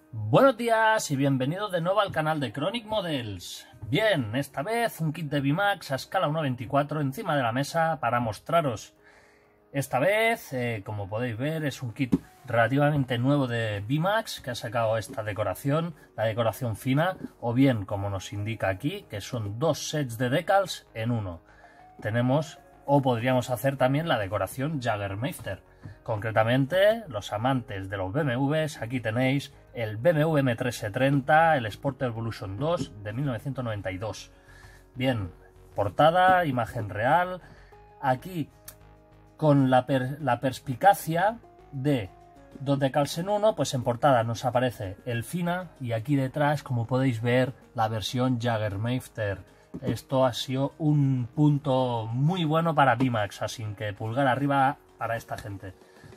Buenos días y bienvenidos de nuevo al canal de Chronic Models. Bien, esta vez un kit de VMAX a escala 1:24 encima de la mesa para mostraros. Esta vez, como podéis ver, es un kit relativamente nuevo de VMAX que ha sacado esta decoración, la decoración fina, o bien, como nos indica aquí, que son dos sets de decals en uno. Tenemos, o podríamos hacer también la decoración Jägermeister. Concretamente, los amantes de los BMWs, aquí tenéis el BMW M3 E30, el Sport Evolution 2 de 1992. Bien, portada, imagen real, aquí con la perspicacia de dos decals en uno, pues en portada nos aparece el Fina y aquí detrás, como podéis ver, la versión Jägermeister. Esto ha sido un punto muy bueno para VMAX, así que pulgar arriba para esta gente.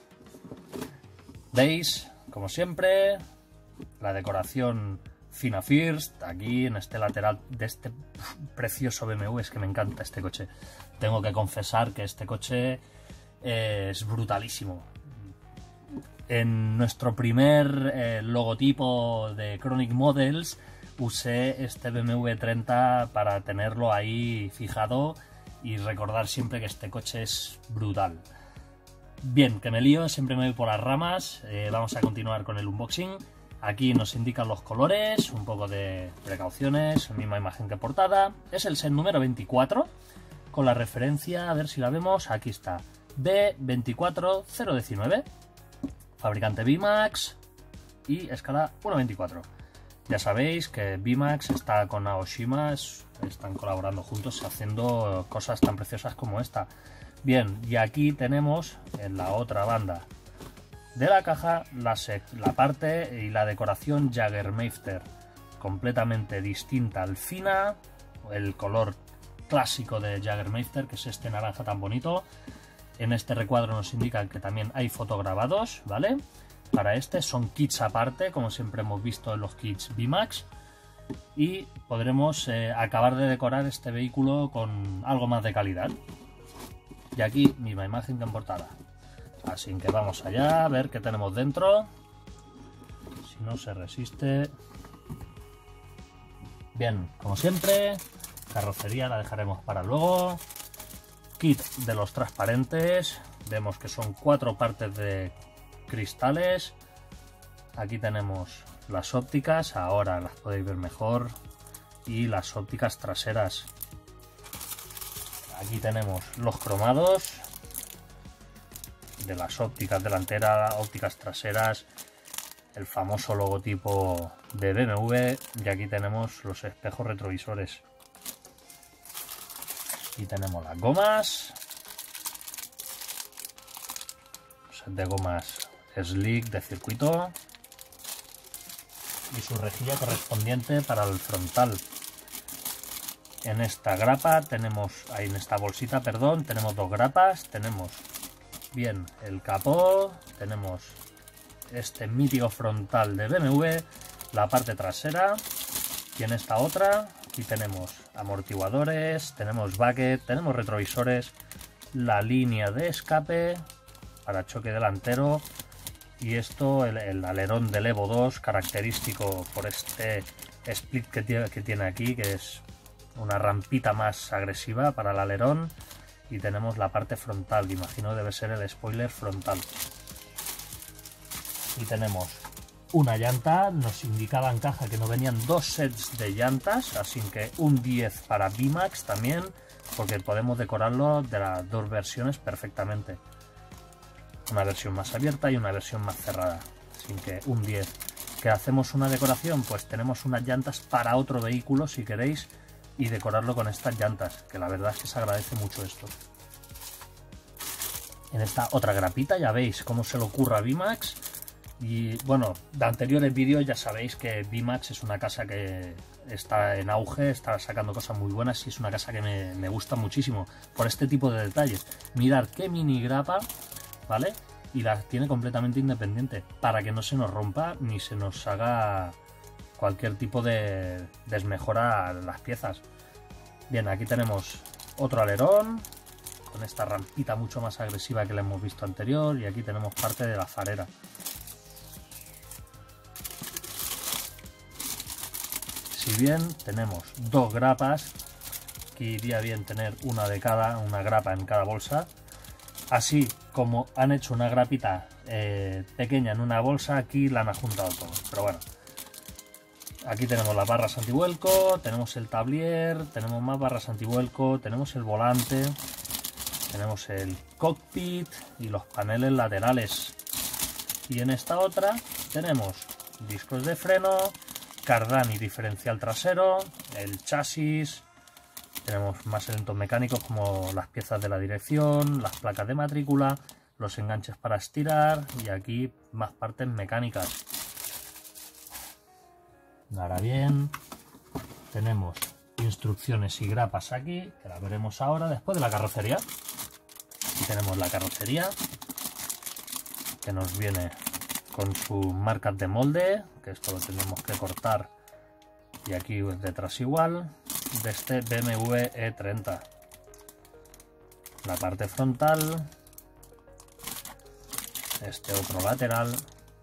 ¿Veis? Como siempre, la decoración Fina First, aquí en este lateral de este precioso BMW. Es que me encanta este coche. Tengo que confesar que este coche es brutalísimo. En nuestro primer logotipo de Chronic Models usé este BMW 30 para tenerlo ahí fijado y recordar siempre que este coche es brutal. Bien, que me lío, siempre me voy por las ramas. Vamos a continuar con el unboxing. Aquí nos indican los colores, un poco de precauciones, misma imagen que portada. Es el set número 24, con la referencia, a ver si la vemos, aquí está, B24019, fabricante VMAX y escala 1:24. Ya sabéis que VMAX está con Aoshima, están colaborando juntos haciendo cosas tan preciosas como esta. Bien, y aquí tenemos en la otra banda de la caja la parte y la decoración Jägermeister, completamente distinta al Fina, el color clásico de Jägermeister, que es este naranja tan bonito. En este recuadro nos indican que también hay fotograbados, ¿vale? Para este son kits aparte, como siempre hemos visto en los kits VMAX, y podremos acabar de decorar este vehículo con algo más de calidad. Y aquí misma imagen que en portada. Así que vamos allá a ver qué tenemos dentro. Si no se resiste. Bien, como siempre, carrocería la dejaremos para luego. Kit de los transparentes. Vemos que son 4 partes de cristales. Aquí tenemos las ópticas, ahora las podéis ver mejor. Y las ópticas traseras. Aquí tenemos los cromados de las ópticas delanteras, ópticas traseras, el famoso logotipo de BMW, y aquí tenemos los espejos retrovisores. Y tenemos las gomas, set de gomas slick de circuito y su rejilla correspondiente para el frontal. En esta grapa tenemos, en esta bolsita, perdón, tenemos 2 grapas. Tenemos bien el capó, tenemos este mítico frontal de BMW, la parte trasera, y en esta otra aquí tenemos amortiguadores, tenemos bucket, tenemos retrovisores, la línea de escape para choque delantero y esto el alerón del Evo 2, característico por este split que tiene aquí, que es una rampita más agresiva para el alerón, y tenemos la parte frontal, que imagino debe ser el spoiler frontal. Y tenemos una llanta, nos indicaba en caja que no venían 2 sets de llantas, así que un 10 para VMAX también, porque podemos decorarlo de las 2 versiones perfectamente. Una versión más abierta y una versión más cerrada, así que un 10. ¿Que hacemos una decoración? Pues tenemos unas llantas para otro vehículo si queréis, y decorarlo con estas llantas, que la verdad es que se agradece mucho esto. En esta otra grapita ya veis cómo se le ocurre a VMAX. Y bueno, de anteriores vídeos ya sabéis que VMAX es una casa que está en auge, está sacando cosas muy buenas y es una casa que me gusta muchísimo por este tipo de detalles. Mirad qué mini grapa, ¿vale? Y la tiene completamente independiente para que no se nos rompa ni se nos haga cualquier tipo de desmejora a las piezas. Bien, aquí tenemos otro alerón con esta rampita mucho más agresiva que la hemos visto anterior, y aquí tenemos parte de la farera. Si bien tenemos dos grapas, que iría bien tener una de cada, una grapa en cada bolsa. Así como han hecho una grapita pequeña en una bolsa, aquí la han juntado todo. Pero bueno, aquí tenemos las barras antivuelco, tenemos el tablier, tenemos más barras antivuelco, tenemos el volante, tenemos el cockpit y los paneles laterales. Y en esta otra tenemos discos de freno, cardán y diferencial trasero, el chasis, tenemos más elementos mecánicos como las piezas de la dirección, las placas de matrícula, los enganches para estirar y aquí más partes mecánicas. Ahora bien, tenemos instrucciones y grapas aquí, que las veremos ahora después de la carrocería. Aquí tenemos la carrocería, que nos viene con sus marcas de molde, que esto lo tenemos que cortar, y aquí detrás igual, de este BMW E30. La parte frontal, este otro lateral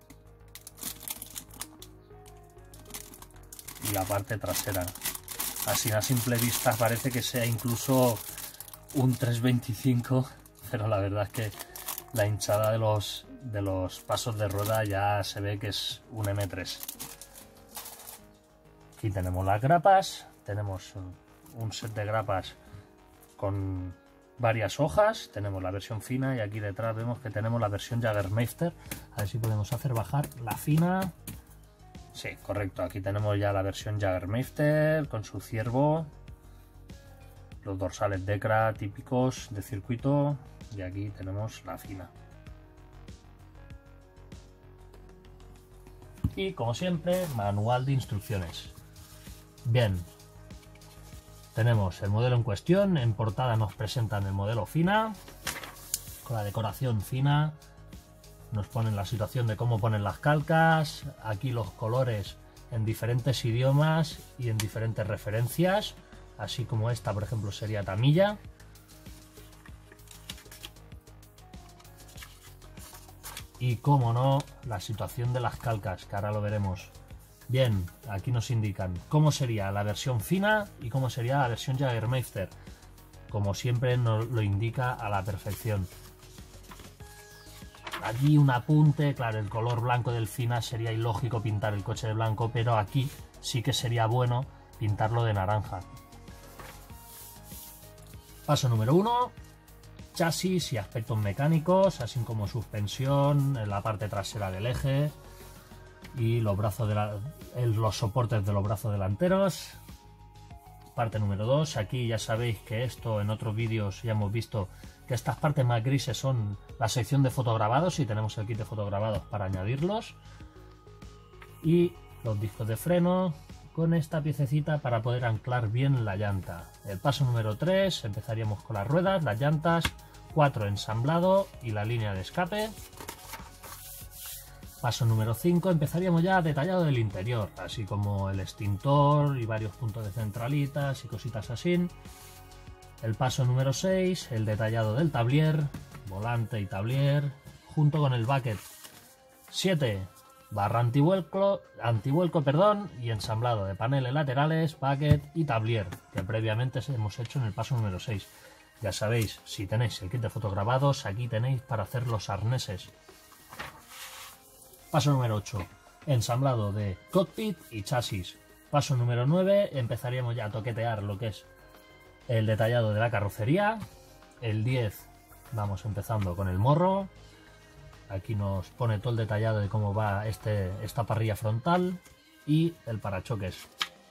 y la parte trasera. Así a simple vista parece que sea incluso un 325, pero la verdad es que la hinchada de los pasos de rueda ya se ve que es un M3. Aquí tenemos las grapas, tenemos un set de grapas con varias hojas, tenemos la versión fina y aquí detrás vemos que tenemos la versión Jägermeister. A ver si podemos hacer bajar la fina. Sí, correcto, aquí tenemos ya la versión Jägermeister con su ciervo, los dorsales Decra típicos de circuito y aquí tenemos la fina. Y como siempre, manual de instrucciones. Bien, tenemos el modelo en cuestión, en portada nos presentan el modelo fina, con la decoración fina, nos ponen la situación de cómo ponen las calcas, aquí los colores en diferentes idiomas y en diferentes referencias, así como esta por ejemplo sería Tamilla. Y como no, la situación de las calcas, que ahora lo veremos. Bien, aquí nos indican cómo sería la versión fina y cómo sería la versión Jägermeister. Como siempre nos lo indica a la perfección. Aquí un apunte, claro, el color blanco del fina sería ilógico pintar el coche de blanco, pero aquí sí que sería bueno pintarlo de naranja. Paso número 1. Chasis y aspectos mecánicos, así como suspensión, en la parte trasera del eje y los brazos los soportes de los brazos delanteros. Parte número 2, aquí ya sabéis que esto en otros vídeos ya hemos visto que estas partes más grises son la sección de fotograbados y tenemos el kit de fotograbados para añadirlos. Y los discos de freno con esta piececita para poder anclar bien la llanta. El paso número 3, empezaríamos con las ruedas, las llantas, 4 ensamblado y la línea de escape. Paso número 5, empezaríamos ya detallado del interior, así como el extintor y varios puntos de centralitas y cositas así. El paso número 6, el detallado del tablier, volante y tablier, junto con el bucket. 7, barra antivuelco, y ensamblado de paneles laterales, bucket y tablier, que previamente hemos hecho en el paso número 6. Ya sabéis, si tenéis el kit de fotograbados, aquí tenéis para hacer los arneses. Paso número 8, ensamblado de cockpit y chasis. Paso número 9, empezaríamos ya a toquetear lo que es el detallado de la carrocería. El 10, vamos empezando con el morro. Aquí nos pone todo el detallado de cómo va esta parrilla frontal y el parachoques.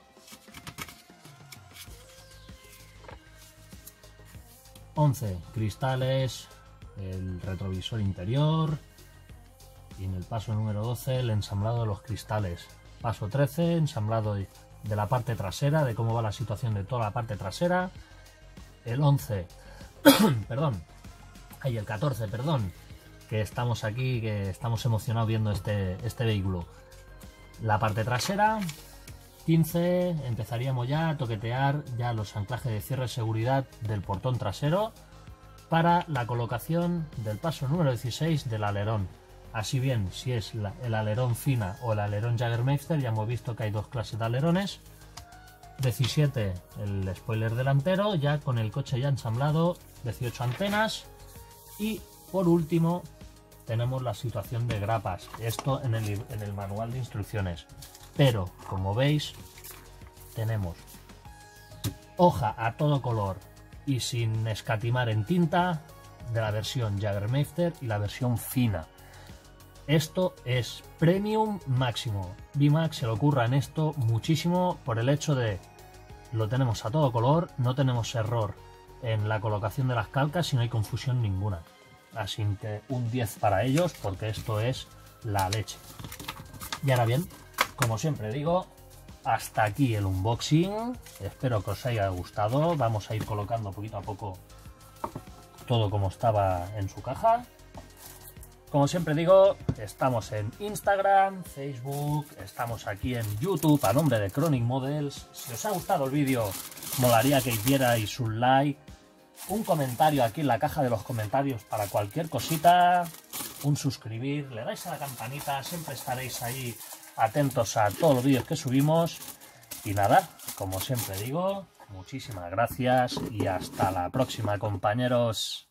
Cristales, el retrovisor interior y en el paso número 12 el ensamblado de los cristales. Paso 13, ensamblado de la parte trasera, de cómo va la situación de toda la parte trasera. El 11, perdón, el 14, perdón, que estamos aquí, que estamos emocionados viendo este vehículo. La parte trasera. 15, empezaríamos ya a toquetear ya los anclajes de cierre de seguridad del portón trasero para la colocación del paso número 16 del alerón. Así bien, si es el alerón fina o el alerón Jägermeister, ya hemos visto que hay dos clases de alerones. 17 el spoiler delantero, ya con el coche ya ensamblado, 18 antenas. Y por último tenemos la situación de grapas, esto en el manual de instrucciones, pero como veis tenemos hoja a todo color y sin escatimar en tinta de la versión Jägermeister y la versión fina. Esto es premium máximo. VMAX se le ocurra en esto muchísimo por el hecho de lo tenemos a todo color, no tenemos error en la colocación de las calcas y no hay confusión ninguna. Así que un 10 para ellos porque esto es la leche. Y ahora bien, como siempre digo, hasta aquí el unboxing. Espero que os haya gustado. Vamos a ir colocando poquito a poco todo como estaba en su caja. Como siempre digo, estamos en Instagram, Facebook, estamos aquí en YouTube a nombre de Chronic Models. Si os ha gustado el vídeo, molaría que hicierais un like, un comentario aquí en la caja de los comentarios para cualquier cosita, un suscribir, le dais a la campanita, siempre estaréis ahí atentos a todos los vídeos que subimos. Y nada, como siempre digo, muchísimas gracias y hasta la próxima, compañeros.